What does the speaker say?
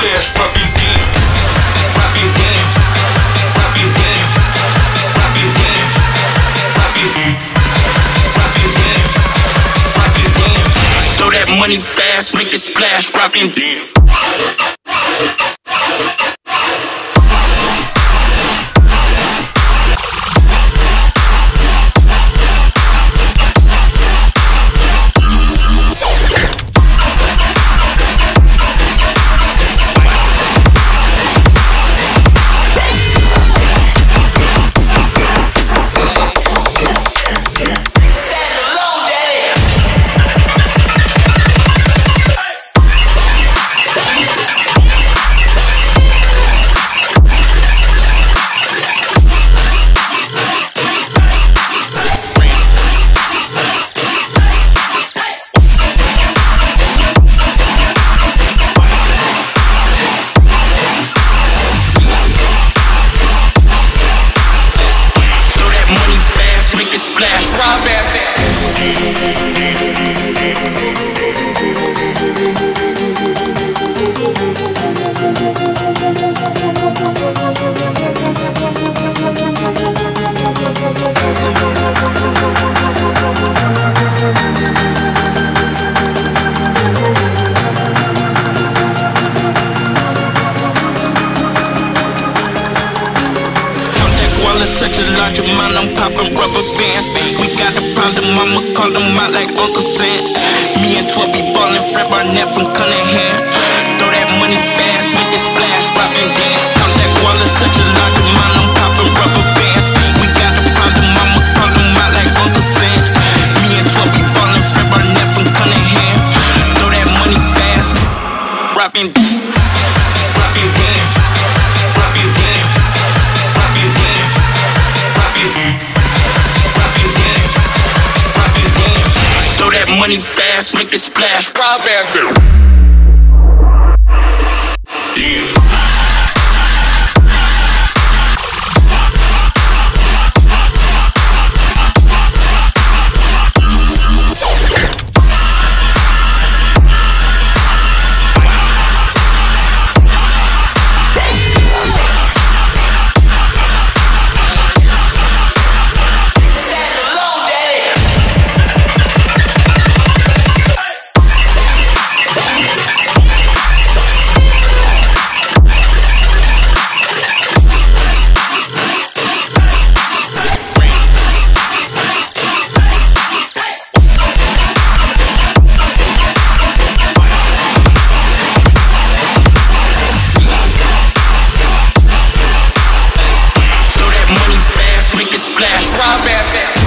splash, drop it down, drop it down, drop it down, drop it down, drop it, drop it down, drop it down. Throw that money fast, make it splash, drop it down. Such a large amount, I'm popping rubber bands. We got a problem, I'ma call them out like Uncle Sam. Me and 12 be ballin', Fred Barnett from Cunningham. Throw that money fast, make it splash, robbing gang. Contact Wallace, such a large amount, I'm popping rubber bands. We got a problem, I'ma call them out like Uncle Sam. Me and 12 be ballin', Fred Barnett from Cunningham. Throw that money fast, robbing gang. Drop it down, drop it down, drop it down. Throw that money fast, make it splash. Strawberry.